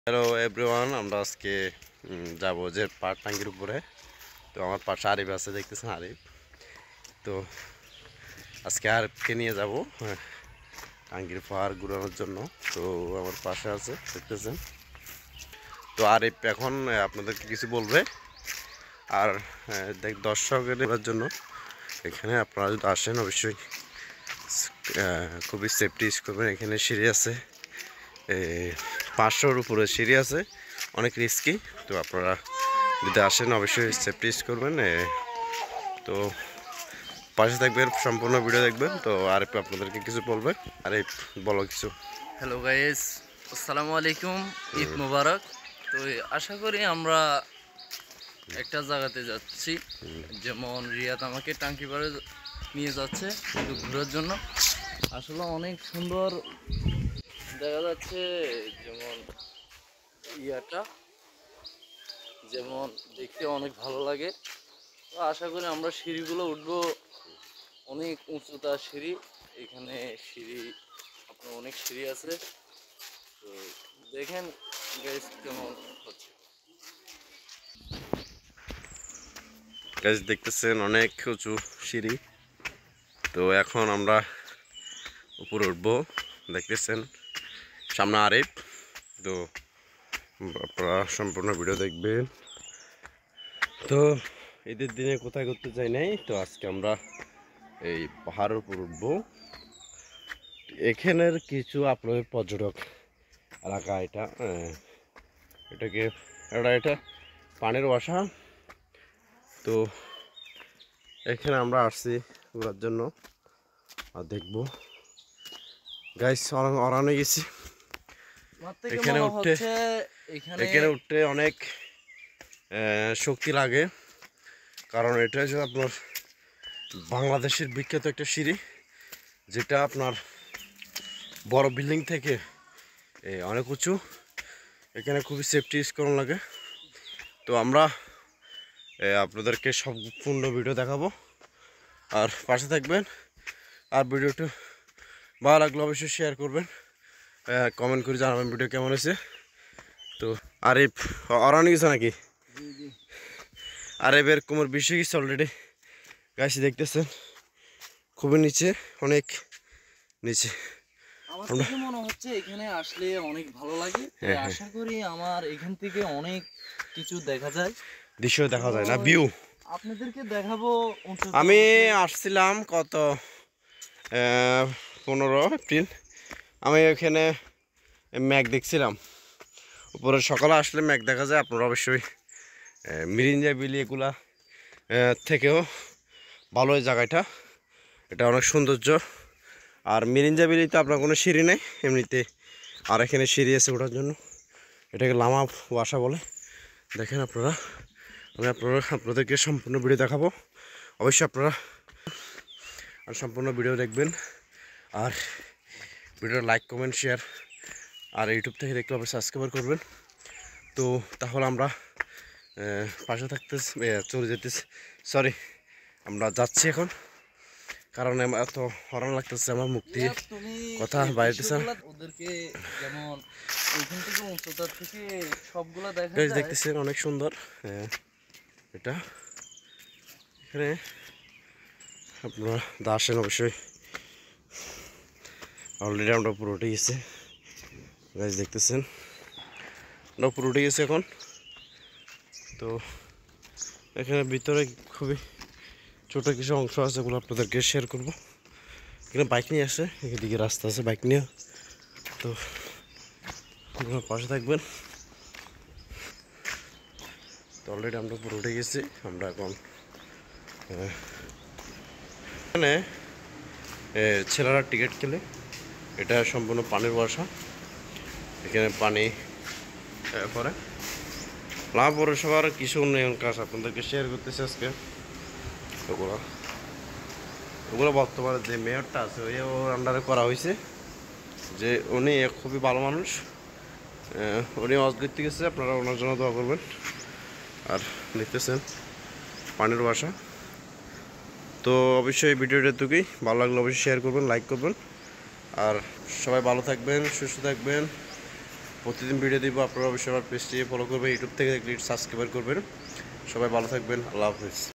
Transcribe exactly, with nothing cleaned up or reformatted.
Hello everyone, আমরা আজকে যাব যে পাট টাঙ্গির উপরে। তো আমার পাশে আরিফ আছে, দেখতেছেন আরিফ। তো আজকে আরিফকে নিয়ে যাব টাঙ্গির পাহাড় ঘুরানোর জন্য। তো আমার পাশে আছে, দেখতেছেন। তো আরিফ এখন আপনাদেরকে কিছু বলবে, আর দেখ দর্শকের জন্য এখানে আপনারা যদি আসেন অবশ্যই খুবই সেফটি ইউজ করবেন। এখানে সিঁড়ি আছে, পাঁচশোর উপরে সিঁড়ি আছে, অনেক রিস্কি। তো আপনারা যদি আসেন অবশ্যই সেফটি ইউজ করবেন। তো পাশে থাকবেন, সম্পূর্ণ ভিডিও দেখবেন। তো আর একটু আপনাদেরকে কিছু বলবে, আরে বলো কিছু। হ্যালো গাইস, আসসালামু আলাইকুম, ঈদ মোবারক। তো আশা করি আমরা একটা জায়গাতে যাচ্ছি, যেমন রিয়াদ আমাকে টাঙ্কি পাড়ে নিয়ে যাচ্ছে একটু ঘোরার জন্য। আসলে অনেক সুন্দর দেখা যাচ্ছে, যেমন ইয়াটা যেমন দেখতে অনেক ভালো লাগে। তো আশা করি আমরা সিঁড়িগুলো উঠবো, অনেক উঁচুতা সিঁড়ি। এখানে সিঁড়ি আপনার অনেক সিঁড়ি আছে। তো দেখেন গাইস কেমন হচ্ছে। গাইস দেখতেছেন অনেক উঁচু সিঁড়ি। তো এখন আমরা উপরে উঠবো, দেখতেছেন সামনে আরিফ। তো আপনারা সম্পূর্ণ ভিডিও দেখবেন। তো ঈদের দিনে কোথায় ঘুরতে যাই নাই, তো আজকে আমরা এই পাহাড়ের উপর উঠবো। এখানের কিছু আপনাদের পর্যটক এলাকা, এটা এটাকে এটা এটা পানির বাসা। তো এখানে আমরা আসছি ঘোরার জন্য আর দেখবো। গাইস অরানো গেছি, এখানে উঠতে এখানে উঠতে অনেক শক্তি লাগে, কারণ এটা হচ্ছে আপনার বাংলাদেশের বিখ্যাত একটা সিঁড়ি, যেটা আপনার বড় বিল্ডিং থেকে অনেক উঁচু। এখানে খুবই সেফটি ইউজ করানো লাগে। তো আমরা আপনাদেরকে সম্পূর্ণ ভিডিও দেখাবো, আর পাশে থাকবেন। আর ভিডিওটা ভালো লাগলে অবশ্যই শেয়ার করবেন, কমেন্ট করে জানাবেন ভিডিও কেমন হয়েছে। তো আরিফ অরানি গেছে নাকি? আরিফের কোমর বেশি গেছে অলরেডি। গাছ দেখতেছেন খুবই নিচে, অনেক নিচে। আমার কাছে মনে হচ্ছে এখানে আসলে অনেক ভালো লাগে। আশা করি আমার এখান থেকে অনেক কিছু দেখা যায়, দৃশ্য দেখা যায় না, ভিউ আপনাদেরকে দেখাবো। আমি আসছিলাম কত পনেরো এপ্রিল, আমি ওখানে ম্যাগ দেখছিলাম উপরে। সকালে আসলে ম্যাগ দেখা যায়। আপনারা অবশ্যই মিরিঞ্জা বিলি এগুলা থেকেও ভালো এই জায়গাটা, এটা অনেক সৌন্দর্য। আর মিরিঞ্জা বিলিতে আপনার কোনো সিঁড়ি নেই এমনিতে, আর এখানে সিঁড়ি আছে ওঠার জন্য, এটাকে লামা বাসা বলে। দেখেন আপনারা, আমি আপনারা আপনাদেরকে সম্পূর্ণ ভিডিও দেখাবো, অবশ্যই আপনারা আর সম্পূর্ণ ভিডিও দেখবেন। আর ভিডিও লাইক কমেন্ট শেয়ার, আর ইউটিউব থেকে দেখলে অবশ্যই সাবস্ক্রাইব করবেন। তো তাহলে আমরা পাশে থাকতে চলে যেতেছি, সরি আমরা যাচ্ছি এখন, কারণ এত হরণ লাগতেছে আমার মুক্তি কথা বাইরেতেছে। দেখতেছেন অনেক সুন্দর এটা। এখানে আপনারা আসেন অবশ্যই। অলরেডি আমরা উপরে উঠে গেছে, গাছ দেখতেছেন আমরা উপরে উঠে গেছে এখন। তো এখানে ভিতরে খুবই ছোট কিছু অংশ আছে, ওগুলো আপনাদেরকে শেয়ার করবো। এখানে বাইক নিয়ে আসে, এদিকে রাস্তা আছে বাইক নিয়ে। তো আপনারা পাশে থাকবেন। তো অলরেডি আমরা উপরে উঠে গেছি। আমরা এখন এখানে ছেলেরা টিকিট খেলে, এটা সম্পূর্ণ পানির বাসা। এখানে পানি পরে লাভ পৌরসভার কিছু উন্নয়ন কাজ আপনাদেরকে শেয়ার করতেছি আজকে। ওগুলো ওগুলো বর্তমানে যে মেয়রটা আছে ওই ওর আন্ডারে করা হয়েছে, যে উনি খুবই ভালো মানুষ, উনি অজ করতে গেছে, আপনারা ওনার জন্য দোয়া করবেন। আর দেখতেছেন পানির বাসা। তো অবশ্যই ভিডিওটা তুকেই ভালো লাগলে অবশ্যই শেয়ার করবেন, লাইক করবেন। আর সবাই ভালো থাকবেন, সুস্থ থাকবেন। প্রতিদিন ভিডিও দিব, আপনারা অবশ্যই আমার পেজটি ফলো করবেন, ইউটিউব থেকে দেখলে সাবস্ক্রাইব করবেন। সবাই ভালো থাকবেন, আল্লাহ হাফিজ।